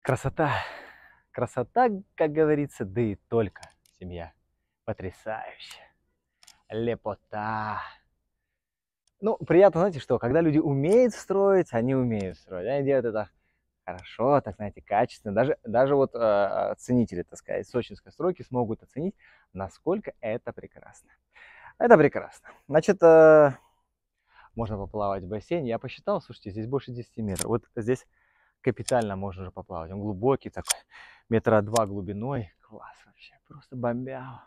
Красота. Красота, как говорится, да и только. Семья потрясающая. Лепота. Ну, приятно, знаете что, когда люди умеют строить, они умеют строить. Они делают это хорошо, так знаете, качественно. Даже вот ценители, так сказать, сочинской стройки смогут оценить, насколько это прекрасно. Это прекрасно. Значит, можно поплавать в бассейне. Я посчитал, слушайте, здесь больше 10 метров. Вот здесь капитально можно уже поплавать. Он глубокий такой, 2 метра глубиной. Класс вообще, просто бомбяво.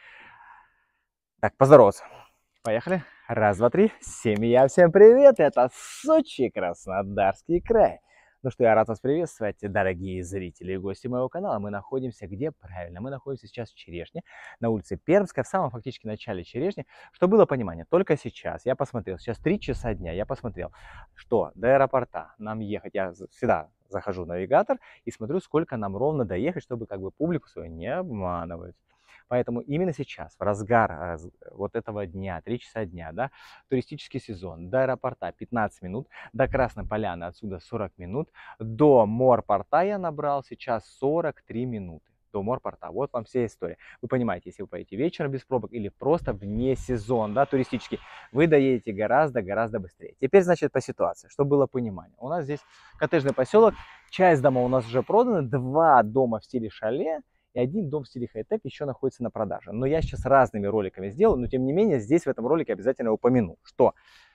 Так, поздороваться. Поехали. Раз, два, три. Семья, всем привет. Это Сочи, Краснодарский край. Ну что, я рад вас приветствовать, дорогие зрители и гости моего канала. Мы находимся где? Правильно, мы находимся сейчас в Черешне, на улице Пермская, в самом фактически начале Черешни. Чтобы было понимание, только сейчас я посмотрел, сейчас 3 часа дня, я посмотрел, что до аэропорта нам ехать, я всегда захожу в навигатор и смотрю, сколько нам ровно доехать, чтобы как бы публику свою не обманывать. Поэтому именно сейчас, в разгар вот этого дня, 3 часа дня, да, туристический сезон, до аэропорта 15 минут, до Красной Поляны отсюда 40 минут, до морпорта я набрал сейчас 43 минуты. До морпорта. Вот вам вся история. Вы понимаете, если вы поедете вечером без пробок или просто вне сезон, да, туристический, вы доедете гораздо быстрее. Теперь, значит, по ситуации, чтобы было понимание. У нас здесь коттеджный поселок, часть дома у нас уже проданы, 2 дома в стиле шале, и 1 дом в стиле хай-тек еще находится на продаже. Но я сейчас разными роликами сделаю, но тем не менее здесь в этом ролике обязательно упомяну, что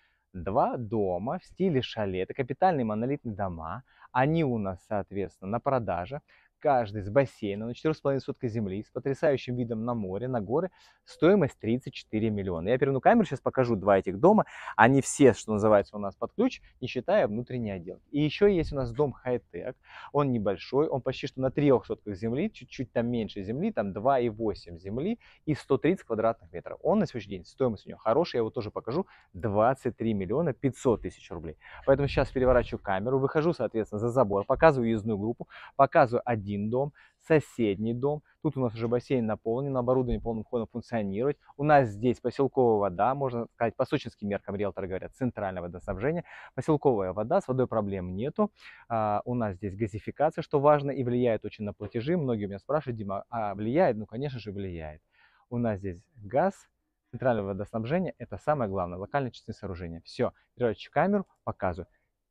2 дома в стиле шале, это капитальные монолитные дома, они у нас, соответственно, на продаже. Каждый с бассейном на 4,5 сотка земли, с потрясающим видом на море, на горы, стоимость 34 миллиона. Я переверну камеру, сейчас покажу 2 этих дома. Они все, что называется, у нас под ключ, не считая внутренней отделки. И еще есть у нас дом хай-тек. Он небольшой, он почти что на 3 сотках земли, чуть-чуть там меньше земли, там 2,8 земли и 130 квадратных метров. Он на сегодняшний день, стоимость у него хорошая, я его тоже покажу, 23 миллиона 500 тысяч рублей. Поэтому сейчас переворачиваю камеру, выхожу, соответственно, за забор, показываю въездную группу, показываю один дом, соседний дом. Тут у нас уже бассейн наполнен, оборудование полным ходом функционирует. У нас здесь поселковая вода, можно сказать, по сочинским меркам риэлторы говорят, центральное водоснабжение. Поселковая вода, с водой проблем нету. У нас здесь газификация, что важно и влияет очень на платежи. Многие у меня спрашивают: Дима, а влияет? Ну, конечно же, влияет. У нас здесь газ, центральное водоснабжение, это самое главное, локальные частные сооружения. Все, переворачиваю камеру, показываю.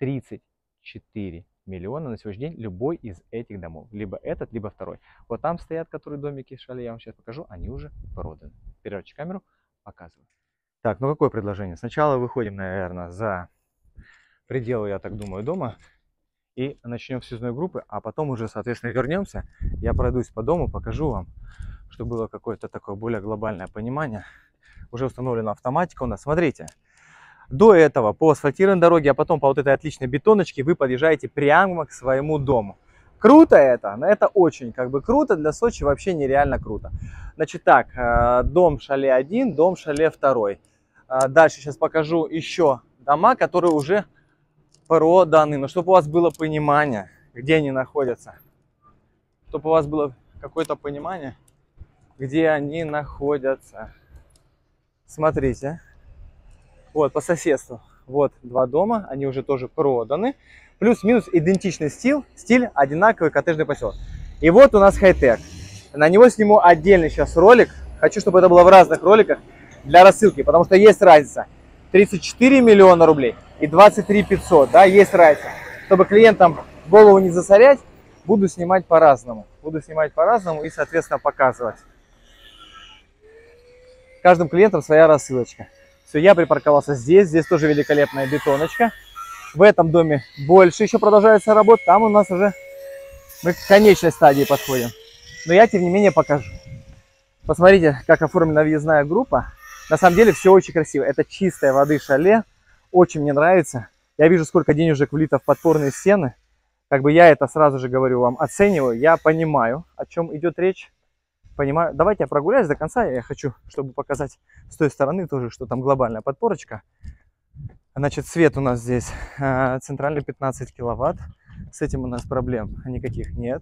34 миллиона на сегодняшний день любой из этих домов. Либо этот, либо второй. Вот там стоят, которые домики в шале, я вам сейчас покажу, они уже проданы. Переворачиваю камеру, показываю. Так, ну какое предложение? Сначала выходим, наверное, за пределы, я так думаю, дома. И начнем с съездной группы, а потом уже, соответственно, вернемся. Я пройдусь по дому, покажу вам, чтобы было какое-то такое более глобальное понимание. Уже установлена автоматика у нас. Смотрите. До этого по асфальтированной дороге, а потом по вот этой отличной бетоночке вы подъезжаете прямо к своему дому. Круто это? Но это очень как бы круто. Для Сочи вообще нереально круто. Значит так, дом шале 1, дом шале 2. Дальше сейчас покажу еще дома, которые уже проданы. Но чтобы у вас было понимание, где они находятся. Чтобы у вас было какое-то понимание, где они находятся. Смотрите. Вот, по соседству. Вот 2 дома, они уже тоже проданы. Плюс-минус идентичный стиль, одинаковый коттеджный поселок. И вот у нас хай-тек. На него сниму отдельный сейчас ролик. Хочу, чтобы это было в разных роликах для рассылки, потому что есть разница. 34 миллиона рублей и 23 500, да, есть разница. Чтобы клиентам голову не засорять, буду снимать по-разному. И, соответственно, показывать. Каждым клиентам своя рассылочка. Все, я припарковался здесь. Здесь тоже великолепная бетоночка. В этом доме больше еще продолжается работа. Там у нас уже мы к конечной стадии подходим. Но я, тем не менее, покажу. Посмотрите, как оформлена въездная группа. На самом деле все очень красиво. Это чистая воды шале. Очень мне нравится. Я вижу, сколько денежек влито в подпорные стены. Как бы я это сразу же говорю вам, оцениваю. Я понимаю, о чем идет речь. Понимаю. Давайте я прогуляюсь до конца. Я хочу, чтобы показать с той стороны тоже, что там глобальная подпорочка. Значит, свет у нас здесь центральный 15 киловатт. С этим у нас проблем никаких нет.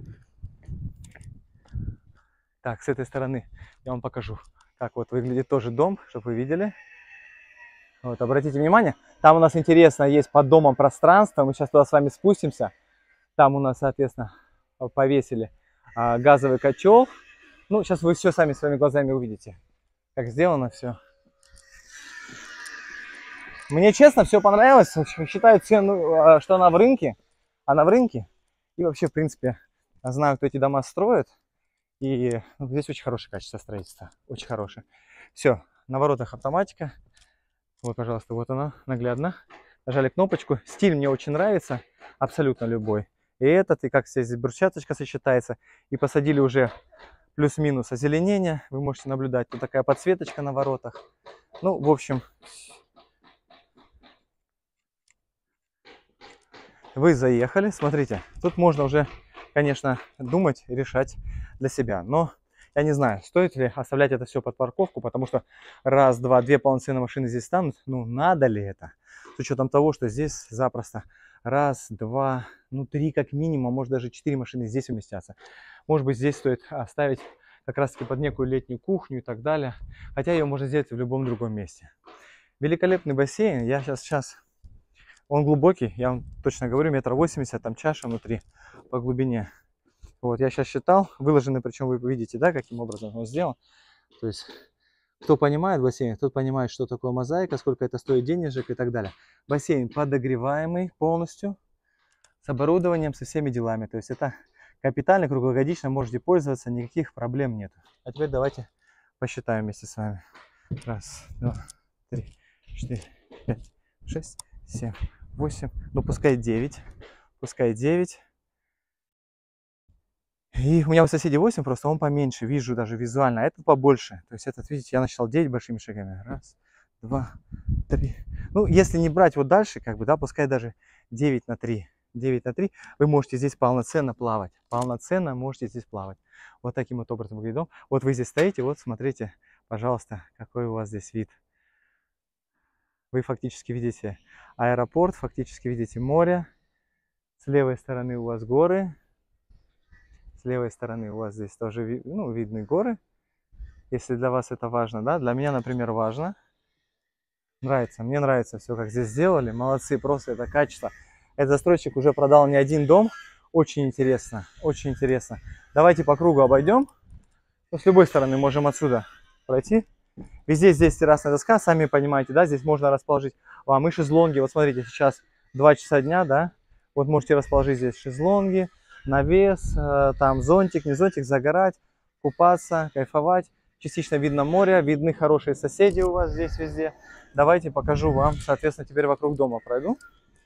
Так, с этой стороны я вам покажу, как вот выглядит тоже дом, чтобы вы видели. Вот, обратите внимание, там у нас интересно есть под домом пространство. Мы сейчас туда с вами спустимся. Там у нас, соответственно, повесили газовый котел. Ну, сейчас вы все сами своими глазами увидите, как сделано все. Мне, честно, все понравилось. Считаю цену, что она в рынке. Она в рынке. И вообще, в принципе, знаю, кто эти дома строит. И здесь очень хорошее качество строительства. Очень хорошее. Все, на воротах автоматика. Вот, пожалуйста, вот она, наглядно. Нажали кнопочку. Стиль мне очень нравится. Абсолютно любой. И этот, и как здесь брусчаточка сочетается. И посадили уже плюс-минус озеленение. Вы можете наблюдать. Тут такая подсветочка на воротах. Ну, в общем, вы заехали. Смотрите, тут можно уже, конечно, думать, решать для себя. Но я не знаю, стоит ли оставлять это все под парковку, потому что раз, два, две полноценные машины здесь станут. Ну, надо ли это? С учетом того, что здесь запросто раз, два, ну, три как минимум, может даже 4 машины здесь уместятся. Может быть, здесь стоит оставить как раз-таки под некую летнюю кухню и так далее. Хотя ее можно сделать в любом другом месте. Великолепный бассейн. Я сейчас... Он глубокий, я вам точно говорю, 1,80 м, там чаша внутри по глубине. Вот, я сейчас считал, выложенный, причем вы видите, да, каким образом он сделан. То есть, кто понимает бассейн, тот понимает, что такое мозаика, сколько это стоит денежек и так далее. Бассейн подогреваемый полностью, с оборудованием, со всеми делами. То есть, это капитально, круглогодично можете пользоваться, никаких проблем нет. А теперь давайте посчитаем вместе с вами. Раз, два, три, 4, 5, 6, 7, 8, ну пускай 9. Пускай 9. И у меня у соседей 8, просто он поменьше, вижу даже визуально, а этот побольше. То есть этот, видите, я насчитал 9 большими шагами. Раз, два, три. Ну, если не брать вот дальше, как бы, да, пускай даже 9 на 3. 9 на 3. Вы можете здесь полноценно плавать. Полноценно можете здесь плавать. Вот таким вот образом выглядит дом. Вот вы здесь стоите, вот смотрите, пожалуйста, какой у вас здесь вид. Вы фактически видите аэропорт, фактически видите море. С левой стороны у вас горы. С левой стороны у вас здесь тоже видны горы. Если для вас это важно, да, для меня, например, важно. Нравится, мне нравится все, как здесь сделали. Молодцы, просто это качество. Этот застройщик уже продал не один дом. Очень интересно, очень интересно. Давайте по кругу обойдем. Ну, с любой стороны можем отсюда пройти. Везде здесь террасная доска, сами понимаете, да, здесь можно расположить вам и шезлонги. Вот смотрите, сейчас 2 часа дня, да, вот можете расположить здесь шезлонги, навес, там зонтик, не зонтик, загорать, купаться, кайфовать. Частично видно море, видны хорошие соседи у вас здесь везде. Давайте покажу вам, соответственно, теперь вокруг дома пройду.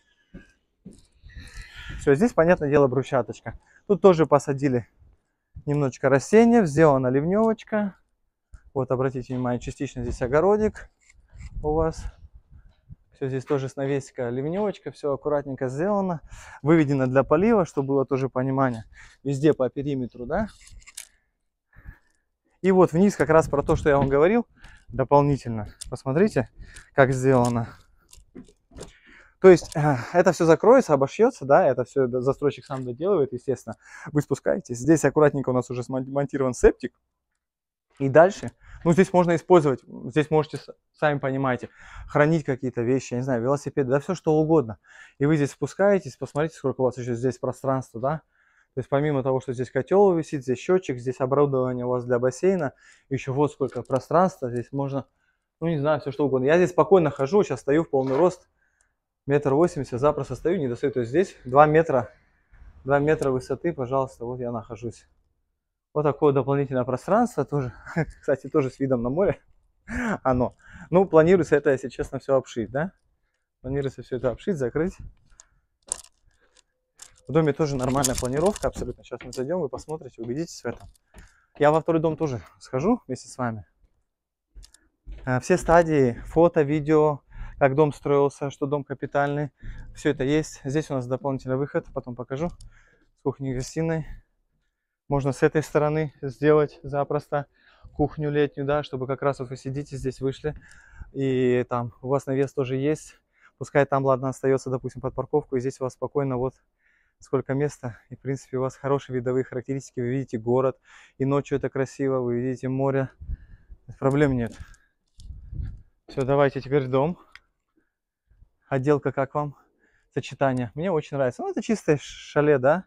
Все, здесь, понятное дело, брусчаточка. Тут тоже посадили немножечко растения, сделана ливневочка. Вот, обратите внимание, частично здесь огородик у вас. Все здесь тоже с навесика ливневочка, все аккуратненько сделано. Выведено для полива, чтобы было тоже понимание. Везде по периметру, да. И вот вниз как раз про то, что я вам говорил дополнительно. Посмотрите, как сделано. То есть это все закроется, обошьется, да, это все застройщик сам доделывает, естественно. Вы спускаетесь. Здесь аккуратненько у нас уже смонтирован септик. И дальше, ну, здесь можно использовать, здесь можете, сами понимаете, хранить какие-то вещи, я не знаю, велосипеды, да все что угодно. И вы здесь спускаетесь, посмотрите, сколько у вас еще здесь пространства, да. То есть помимо того, что здесь котел висит, здесь счетчик, здесь оборудование у вас для бассейна, еще вот сколько пространства, здесь можно, ну, не знаю, все что угодно. Я здесь спокойно хожу, сейчас стою в полный рост, 1,80 м, запросто стою, не достаю. То есть здесь 2 метра высоты, пожалуйста, вот я нахожусь. Вот такое дополнительное пространство, тоже, кстати, тоже с видом на море. Оно. Ну, планируется это, если честно, все обшить, да? Планируется все это обшить, закрыть. В доме тоже нормальная планировка, абсолютно. Сейчас мы зайдем, вы посмотрите, убедитесь в этом. Я во второй дом тоже схожу вместе с вами. Все стадии, фото, видео, как дом строился, что дом капитальный, все это есть. Здесь у нас дополнительный выход, потом покажу, с кухней и гостиной. Можно с этой стороны сделать запросто кухню летнюю, да, чтобы как раз вот вы сидите здесь, вышли, и там у вас навес тоже есть. Пускай там, ладно, остается, допустим, под парковку, и здесь у вас спокойно вот сколько места. И, в принципе, у вас хорошие видовые характеристики, вы видите город, и ночью это красиво, вы видите море. Проблем нет. Все, давайте теперь дом. Отделка как вам? сочетание. Мне очень нравится. Ну, это чистое шале, да.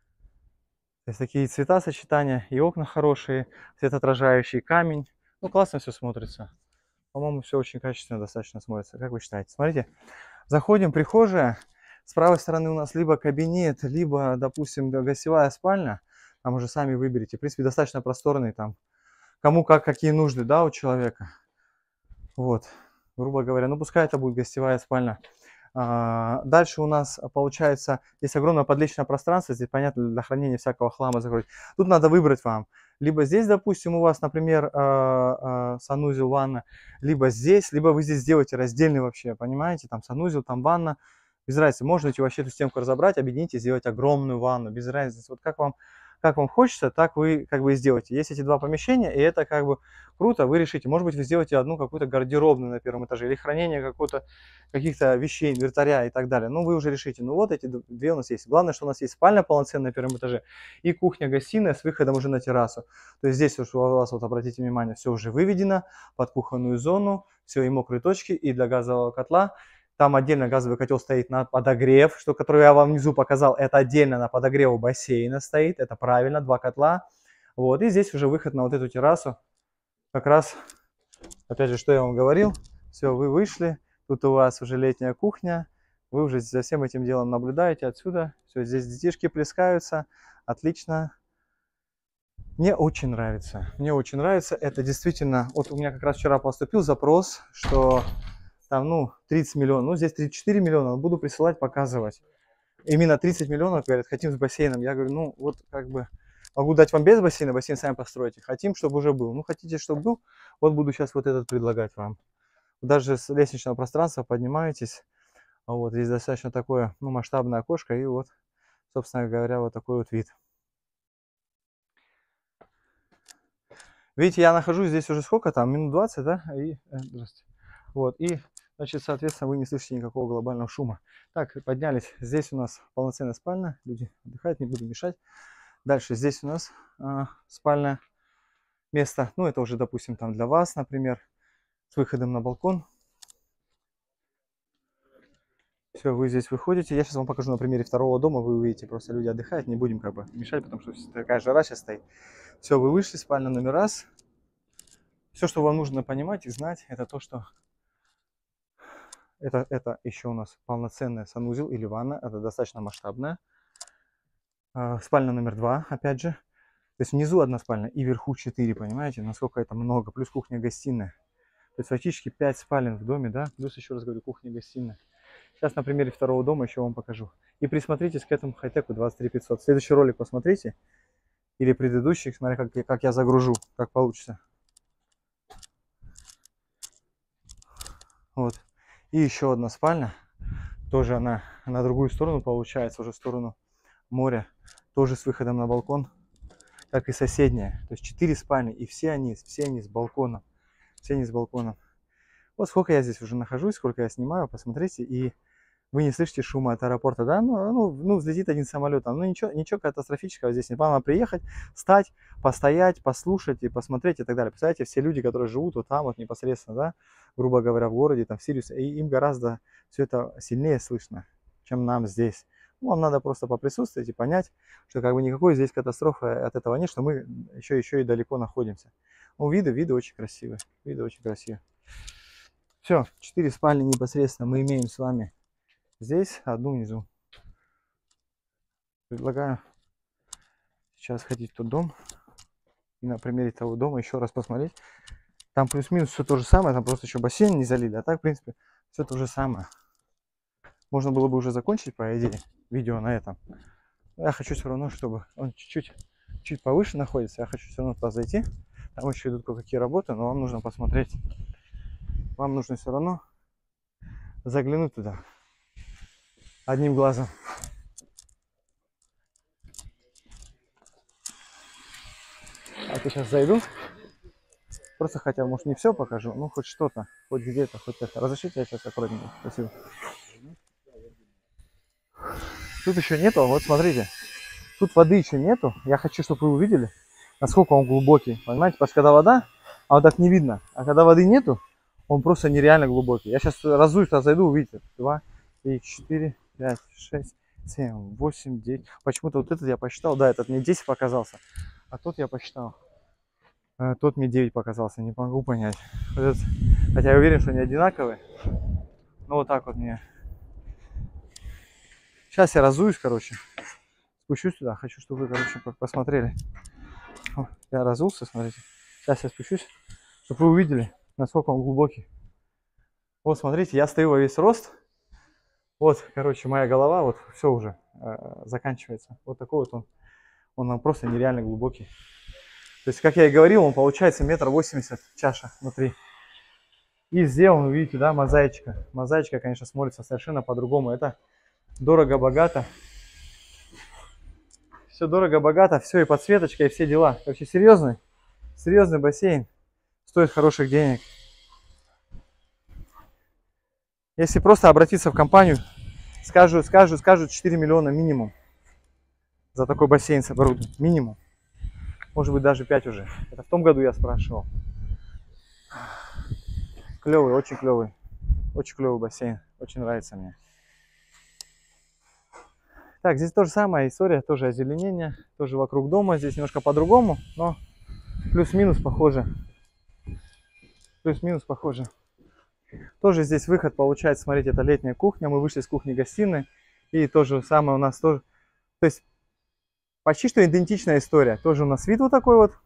То есть такие цвета сочетания, и окна хорошие, светоотражающий камень. Ну, классно все смотрится. По-моему, все очень качественно достаточно смотрится. Как вы считаете? Смотрите, заходим, прихожая. С правой стороны у нас либо кабинет, либо, допустим, гостевая спальня. Там уже сами выберите. В принципе, достаточно просторный там. Кому как, какие нужды, да, у человека. Вот, грубо говоря. Ну, пускай это будет гостевая спальня. Дальше у нас получается, здесь огромное подличное пространство, здесь, понятно, для хранения всякого хлама закроить. Тут надо выбрать вам. Либо здесь, допустим, у вас, например, санузел, ванна, либо здесь, либо вы здесь сделаете раздельный вообще, понимаете, там санузел, там ванна. Без разницы, можно вообще эту стенку разобрать, объединить и сделать огромную ванну, без разницы. Вот как вам хочется, так вы как бы и сделаете. Есть эти два помещения, и это как бы круто, вы решите. Может быть, вы сделаете одну какую-то гардеробную на первом этаже, или хранение каких-то вещей, инвентаря и так далее. Ну, вы уже решите. Ну, вот эти две у нас есть. Главное, что у нас есть спальня полноценная на первом этаже и кухня-гостиная с выходом уже на террасу. То есть здесь уж у вас, вот обратите внимание, все уже выведено под кухонную зону, все и мокрые точки, и для газового котла. Там отдельно газовый котел стоит на подогрев, который я вам внизу показал. Это отдельно на подогрев бассейна стоит. Это правильно, два котла. Вот, и здесь уже выход на вот эту террасу. Как раз, опять же, что я вам говорил. Все, вы вышли. Тут у вас уже летняя кухня. Вы уже за всем этим делом наблюдаете отсюда. Все, здесь детишки плескаются. Отлично. Мне очень нравится. Мне очень нравится. Это действительно... Вот у меня как раз вчера поступил запрос, что... Там, ну, 30 миллионов, ну, здесь 34 миллиона, буду присылать, показывать. Именно 30 миллионов, говорят, хотим с бассейном. Я говорю, ну, вот как бы, могу дать вам без бассейна, бассейн сами построите. Хотим, чтобы уже был. Ну, хотите, чтобы был, вот буду сейчас вот этот предлагать вам. Даже с лестничного пространства поднимаетесь, вот, здесь достаточно такое, ну, масштабное окошко, и вот, собственно говоря, вот такой вот вид. Видите, я нахожусь здесь уже сколько там, минут 20, да? И, здравствуйте. Вот, и, значит, соответственно, вы не слышите никакого глобального шума. Так, поднялись. Здесь у нас полноценная спальня. Люди отдыхают, не буду мешать. Дальше здесь у нас спальное место. Ну, это уже, допустим, там для вас, например, с выходом на балкон. Все, вы здесь выходите. Я сейчас вам покажу на примере второго дома. Вы увидите, просто люди отдыхают. Не будем как бы мешать, потому что такая жара сейчас стоит. Все, вы вышли, спальня номер раз. Все, что вам нужно понимать и знать, это то, что это еще у нас полноценная санузел или ванна. Это достаточно масштабная. Спальня номер 2, опять же. То есть внизу одна спальня и вверху 4, понимаете? Насколько это много. Плюс кухня-гостиная. То есть фактически 5 спален в доме, да? Плюс, еще раз говорю, кухня-гостиная. Сейчас на примере второго дома еще вам покажу. И присмотритесь к этому хай-теку 23 500. Следующий ролик посмотрите. Или предыдущий, смотря как я загружу, как получится. Вот. И еще одна спальня. Тоже она на другую сторону получается, уже в сторону моря. Тоже с выходом на балкон. Как и соседняя. То есть 4 спальни. И все они с балконом. Все они с балконом. Вот сколько я здесь уже нахожусь, сколько я снимаю, посмотрите. И вы не слышите шума от аэропорта, да? Ну, взлетит один самолет. Ну, ничего катастрофического здесь не. Надо приехать, встать, постоять, послушать и посмотреть и так далее. Представляете, все люди, которые живут вот там вот непосредственно, да, грубо говоря, в городе, там, в Сириусе, и им гораздо все это сильнее слышно, чем нам здесь. Ну, вам надо просто поприсутствовать и понять, что как бы никакой здесь катастрофы от этого нет, что мы еще и далеко находимся. Ну, виды очень красивые, виды очень красивые. Все, 4 спальни непосредственно мы имеем с вами здесь, одну внизу. Предлагаю сейчас сходить в тот дом и на примере того дома еще раз посмотреть. Там плюс-минус все то же самое, там просто еще бассейн не залили, а так, в принципе, все то же самое. Можно было бы уже закончить, по идее, видео на этом. Но я хочу все равно, чтобы он чуть повыше находится, я хочу все равно туда зайти. Там еще идут кое-какие работы, но вам нужно посмотреть. Вам нужно все равно заглянуть туда одним глазом. А то сейчас зайду. Просто хотя, может, не все покажу, ну хоть что-то, хоть где-то, хоть это. Разрешите, я сейчас аккуратненько. Спасибо. Тут еще нету, вот смотрите. Тут воды еще нету. Я хочу, чтобы вы увидели, насколько он глубокий. Понимаете, потому что когда вода, а вот так не видно. А когда воды нету, он просто нереально глубокий. Я сейчас разуюсь, туда зайду, увидите. 2, 3, 4, 5, 6, 7, 8, 9. Почему-то вот этот я посчитал. Да, этот мне 10 показался. А тот я посчитал. Тот мне 9 показался. Не могу понять. Вот этот, хотя я уверен, что они одинаковые. Но вот так вот мне. Сейчас я разуюсь, короче. Спущусь туда. Хочу, чтобы вы, короче, посмотрели. О, я разулся, смотрите. Сейчас я спущусь, чтобы вы увидели, насколько он глубокий. Вот, смотрите, я стою во весь рост. Вот, короче, моя голова, вот все уже заканчивается. Вот такой вот он просто нереально глубокий. То есть, как я и говорил, он получается 1,80 м чаша внутри. И сделан, вы видите, да, мозаичка. Мозаичка, конечно, смотрится совершенно по-другому. Это дорого-богато. Все дорого-богато, все и подсветочка, и все дела. Короче, серьезный бассейн. Стоит хороших денег. Если просто обратиться в компанию, скажут 4 миллиона минимум за такой бассейн с оборудованием. Минимум. Может быть, даже 5 уже. Это в том году я спрашивал. Клевый, очень клевый. Очень клевый бассейн. Очень нравится мне. Так, здесь тоже самая история. Тоже озеленение. Тоже вокруг дома. Здесь немножко по-другому, но плюс-минус похоже. Плюс-минус похоже. Тоже здесь выход получается. Смотрите, это летняя кухня. Мы вышли с кухни-гостиной. И то же самое у нас тоже. То есть почти что идентичная история. Тоже у нас вид вот такой вот.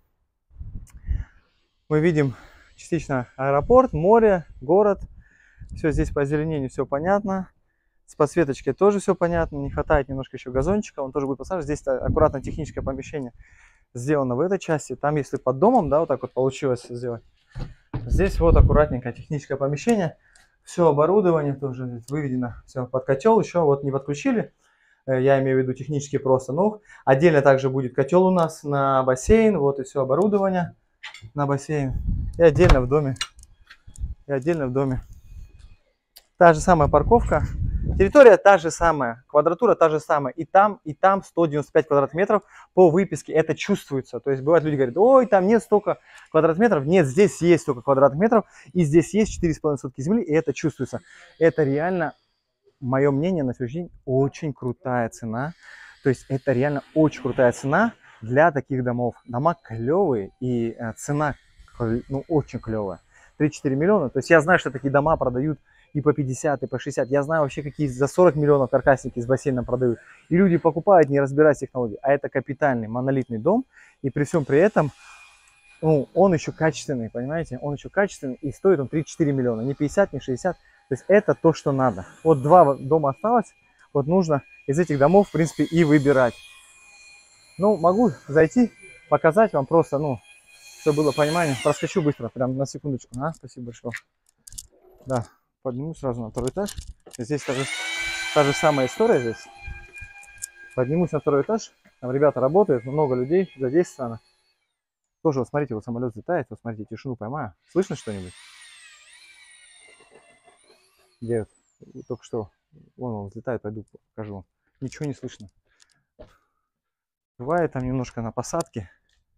Мы видим частично аэропорт, море, город. Все здесь по озеленению все понятно. С подсветочкой тоже все понятно. Не хватает немножко еще газончика. Он тоже будет посажен. Здесь аккуратно техническое помещение сделано в этой части. Там, если под домом, да, вот так вот получилось сделать. Здесь вот аккуратненькое техническое помещение. Все оборудование тоже выведено. Все под котел. Еще вот не подключили. Я имею в виду технически просто. Ну, отдельно также будет котел у нас на бассейн. Вот и все оборудование на бассейн. И отдельно в доме. Та же самая парковка. Территория та же самая. Квадратура та же самая. И там 195 квадратных метров по выписке. Это чувствуется. То есть бывает люди говорят, ой, там нет столько квадратных метров. Нет, здесь есть столько квадратных метров. И здесь есть 4,5 сотки земли. И это чувствуется. Это реально, мое мнение на сегодняшний день, очень крутая цена. То есть это реально очень крутая цена для таких домов. Дома клевые и цена, ну, очень клевая. 3-4 миллиона. То есть я знаю, что такие дома продают и по 50, и по 60. Я знаю вообще, какие за 40 миллионов каркасники с бассейном продают. И люди покупают, не разбираясь в технологии. А это капитальный монолитный дом. И при всем при этом, ну, он еще качественный, понимаете? Он еще качественный и стоит он 3-4 миллиона. Не 50, не 60. То есть это то, что надо. Вот 2 дома осталось. Вот нужно из этих домов, в принципе, и выбирать. Ну, могу зайти, показать вам просто, ну, чтобы было понимание. Проскочу быстро, прям на секундочку. Спасибо большое. Да, подниму сразу на второй этаж. Здесь та же самая история здесь. Поднимусь на второй этаж. Там ребята работают, много людей задействовано. Тоже, вот смотрите, вот самолет взлетает. Вот смотрите, тишину поймаю. Слышно что-нибудь? Где вот? Только что. Вон он взлетает, пойду покажу вам. Ничего не слышно. Бывает там немножко на посадке.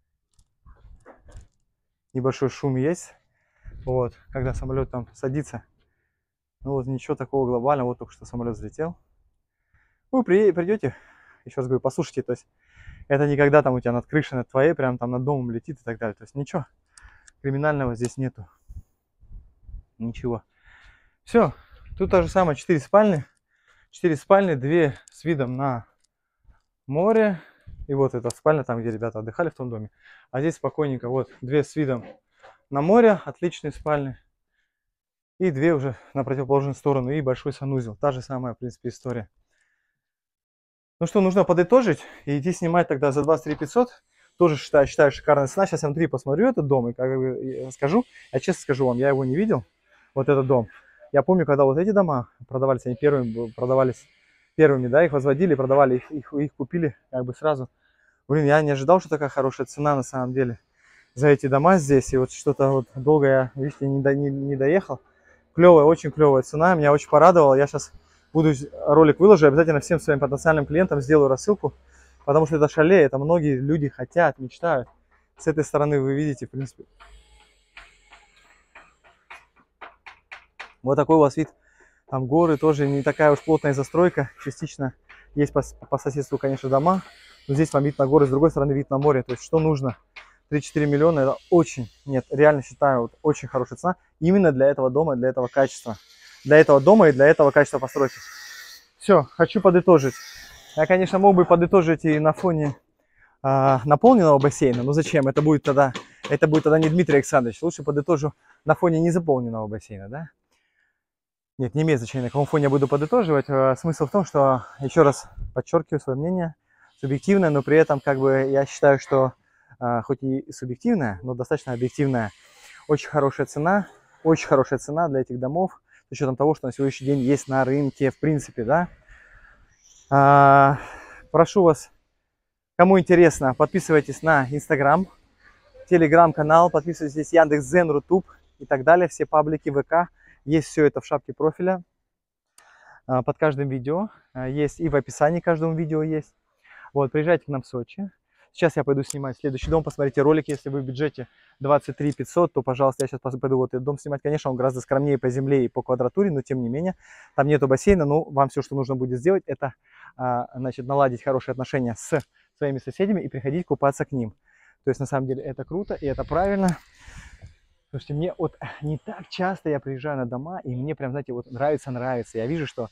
Небольшой шум есть. Вот, когда самолет там садится. Ну вот ничего такого глобального. Вот только что самолет взлетел. Вы придете, еще раз говорю, послушайте. То есть это не когда там у тебя над крышей, над твоей, прям там над домом летит и так далее. То есть ничего криминального здесь нету. Ничего. Все. Тут то же самое. 4 спальни. 4 спальни, 2 с видом на море. И вот эта спальня, там, где ребята отдыхали в том доме. А здесь спокойненько, вот, 2 с видом на море, отличные спальни. И 2 уже на противоположную сторону, и большой санузел. Та же самая, в принципе, история. Ну что, нужно подытожить и идти снимать тогда за 23 500. Тоже считаю шикарная цена. Сейчас я внутри посмотрю этот дом и как бы расскажу. Я честно скажу вам, я его не видел, вот этот дом. Я помню, когда вот эти дома продавались, они продавались первыми, да, их возводили, продавали, их купили как бы сразу. Блин, я не ожидал, что такая хорошая цена на самом деле за эти дома здесь. И вот что-то вот долго я, видите, не доехал. Клевая, очень клевая цена, меня очень порадовала. Я сейчас буду ролик выложу, обязательно всем своим потенциальным клиентам сделаю рассылку, потому что это шале, это многие люди хотят, мечтают. С этой стороны вы видите, в принципе, вот такой у вас вид Там горы тоже, не такая уж плотная застройка. Частично есть по соседству, конечно, дома. Но здесь вам вид на горы, с другой стороны вид на море. То есть что нужно? 3-4 миллиона, это очень, нет, реально считаю, вот, очень хорошая цена. Именно для этого дома, для этого качества. Для этого дома и для этого качества постройки. Все, хочу подытожить. Я, конечно, мог бы подытожить и на фоне наполненного бассейна. Но зачем? Это будет тогда не Дмитрий Александрович. Лучше подытожу на фоне незаполненного бассейна, да? Нет, не имеет значения, на каком фоне я буду подытоживать. Смысл в том, что, еще раз подчеркиваю свое мнение, субъективное, но при этом как бы я считаю, что хоть и субъективная, но достаточно объективная. Очень хорошая цена для этих домов, с учетом того, что на сегодняшний день есть на рынке, в принципе, да. Прошу вас, кому интересно, подписывайтесь на Инстаграм, Телеграм-канал, подписывайтесь Яндекс.Дзен, Рутуб и так далее, все паблики, ВК. Есть все это в шапке профиля под каждым видео, есть и в описании каждому видео есть. Вот, приезжайте к нам в Сочи. Сейчас я пойду снимать следующий дом, посмотрите ролик. Если вы в бюджете 23 500, то, пожалуйста, я сейчас пойду вот этот дом снимать. Конечно, он гораздо скромнее по земле и по квадратуре, но тем не менее, там нету бассейна, но вам все, что нужно будет сделать, это, значит, наладить хорошие отношения с своими соседями и приходить купаться к ним. То есть, на самом деле, это круто и это правильно. Слушайте, мне вот не так часто я приезжаю на дома, и мне прям, знаете, вот нравится. Я вижу, что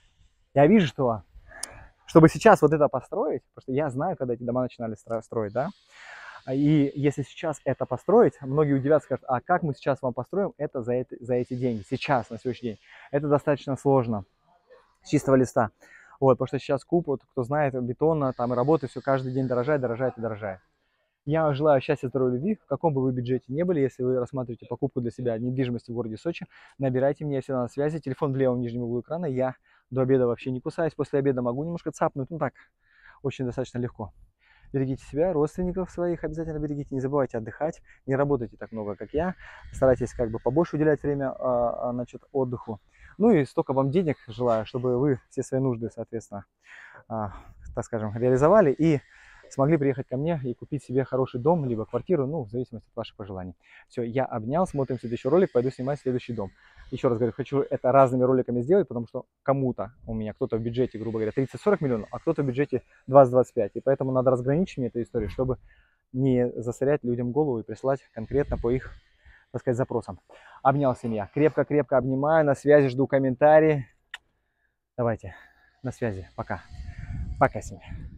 чтобы сейчас вот это построить, потому что я знаю, когда эти дома начинали строить, да, и если сейчас это построить, многие удивятся, скажут, а как мы сейчас вам построим это за эти деньги, сейчас, на сегодняшний день. Это достаточно сложно, с чистого листа. Вот, потому что сейчас куб, вот, кто знает, бетона, там и работы, все каждый день дорожает. Я желаю счастья, здоровья, любви, в каком бы вы бюджете не были, если вы рассматриваете покупку для себя недвижимости в городе Сочи, набирайте меня, я всегда на связи, телефон в левом нижнем углу экрана, я до обеда вообще не кусаюсь, после обеда могу немножко цапнуть, ну так, очень достаточно легко. Берегите себя, родственников своих обязательно берегите, не забывайте отдыхать, не работайте так много, как я, старайтесь как бы побольше уделять время, значит, отдыху. Ну и столько вам денег желаю, чтобы вы все свои нужды, соответственно, так скажем, реализовали и смогли приехать ко мне и купить себе хороший дом, либо квартиру, ну, в зависимости от ваших пожеланий. Все, я обнял, смотрим следующий ролик, пойду снимать следующий дом. Еще раз говорю, хочу это разными роликами сделать, потому что кому-то у меня, кто-то в бюджете, грубо говоря, 30-40 миллионов, а кто-то в бюджете 20-25. И поэтому надо разграничить мне эту историю, чтобы не засорять людям голову и присылать конкретно по их, так сказать, запросам. Обнял, семья. Крепко-крепко обнимаю, на связи, жду комментарии. Давайте, на связи. Пока. Пока, семья.